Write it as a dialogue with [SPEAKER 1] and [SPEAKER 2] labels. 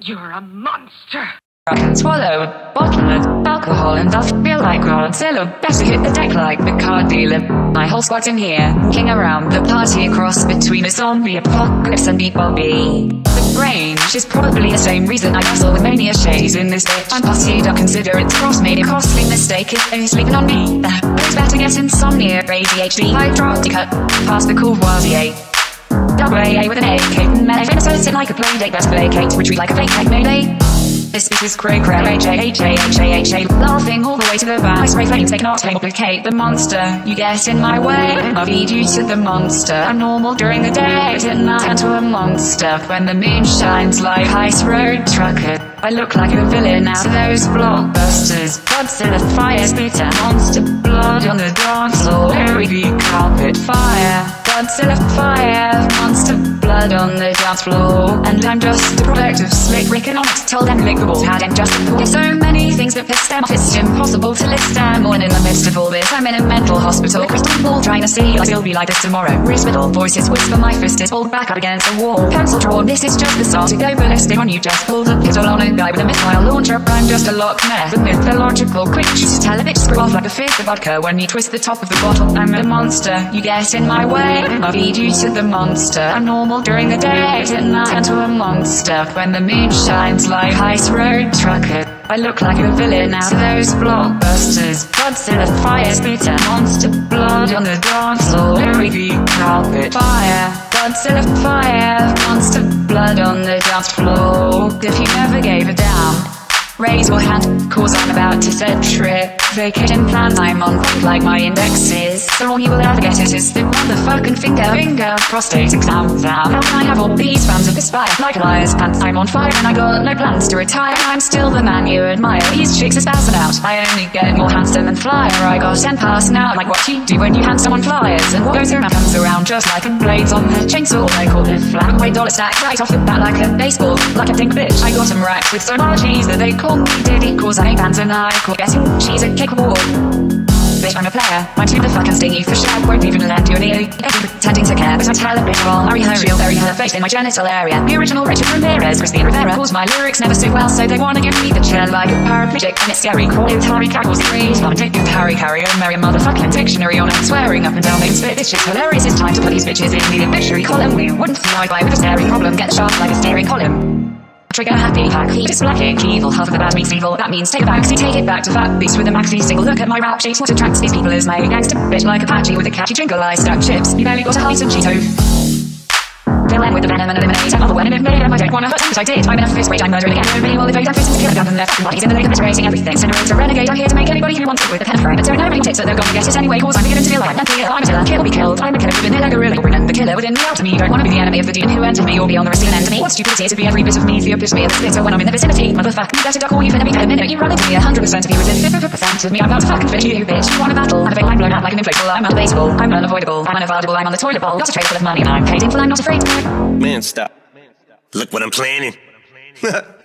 [SPEAKER 1] You're a monster!
[SPEAKER 2] I can swallow a bottle of alcohol and I'll feel like Godzilla. Better hit the deck like the card dealer. My whole squad's in here, walking around the party, a cross between a zombie apocalypse and Beat Bobby. The range is probably the same reason I hustle with mania shades in this bitch. I'm pussied up, consider it cross, made a costly mistake if they're sleeping on me. It's better get insomnia, ADHD, hydroxycut, past the Courvoisier. Double AA with an AK, medicine associate like a playdate, best placate, retreat like a fake like Mayday. This is cray cray, H-A-H-A-H-A-H-A, laughing all the way to the back. I spray flames, they cannot complicate the monster. You get in my way, I'll feed you to the monster. I'm normal during the day, at night turn to a monster. When the moon shines like ice road trucker, I look like a villain out of those blockbusters. Godzilla fire, spit and monster blood on the dance floor. Very carpet fire, Godzilla fire, monster blood on the dance floor. And I'm just a product of slick economics. Tell them lick the balls, had them just a There's so many things that piss them off, it's impossible to list them all. And in the midst of all this, I'm in a mental hospital. Crystal ball trying to see, I'll still be like this tomorrow. Whistle voices whisper, my fist is pulled back up against the wall. Pencil drawn, this is just the start to go ballistic on you. Just pulled a pistol on a guy with a missile launcher. I'm just a Loch Ness, the mythological creature. Tell a bitch screw off like a fifth of vodka when you twist the top of the bottle. I'm a monster, you get in my way, I'll feed you to the monster. I'm normal during the day, at night turn to a monster. When the moon shines like ice road trucker, I look like a villain out of those blockbusters. Godzilla fire, spit and monster blood on the dance floor. Very carpet fire, Godzilla fire, monster blood on the dance floor. If you never gave a damn, raise your hand, cause I'm about to set trip. Vacation plans I'm on quick like my indexes. So all you will ever get is the motherfucking finger prostate exams out. How can I have all these fans of aspire like a liar's pants? I'm on fire and I got no plans to retire. I'm still the man you admire. These chicks are spazzing out. I only get more handsome and flyer. I got 10 passing out like what you do when you hand someone flyers. And what goes around comes around just like a blades on the chainsaw. I call it flat weight dollar stack right off the bat like a baseball. Like a think bitch, I got them racked with so much ease that they call me Diddy. Cause I ain't fans and I call guessing she's a kickball. Bitch, I'm a player, I'm too the fucking stingy for shit. Won't even lend you any pretending to care, but I tell a bitch all are real, bury her face in my genital area. The original Richard Ramirez, Christina Rivera. Cause my lyrics never sit well, so they wanna give me the chair like a paraplegic. And it's scary, call it Harry Cackle's freeze. I'm taking Harry Carrier, marry a motherfucking dictionary on it. Swearing up and down, they spit this shit's hilarious. It's time to put these bitches in the obituary column. We wouldn't see eye by with a staring problem, get shot like a steering column. Trigger happy pack, heat is black ink evil. Half of the bad means evil, that means take a backseat, take it back to fat beats with a maxi single. Look at my rap sheets, what attracts these people is my gangster bitch like Apache with a catchy jingle. I stack chips, you barely got a height and Cheeto. Fill in with the venom and eliminate another one. And if made them, I don't wanna hurt them, but I did. I'm in a fist rage, I'm murdering again. Nobody will evade, I'm fisting to kill a gun and left bodies in the lake of raising everything. Generates a renegade, I'm here to make anybody who wants it with a pen friend. But don't know any tips that they're gonna get it anyway, cause I'm beginning to feel like I'm clear. I'm a killer, kill or be killed. I'm a killer within a gorilla, and the killer within me out to me. Don't wanna be the enemy of the demon who entered me or be on the receiving end of me. What stupidity to be every bit of me, the epitome of the splitter when I'm in the vicinity. Motherfucker, you better duck or you finna be dead a minute. You run into me 100% of you within 50% of me. I'm about to fucking finish you, bitch. You wanna battle? I'm a vein, I'm blown out like an inflatable. I'm undebatable, I'm unavoidable, I'm unavoidable, I'm on the toilet bowl. Got a tray full of money and I'm paid in full, I'm not afraid to.
[SPEAKER 3] Man, stop. Look what I'm planning.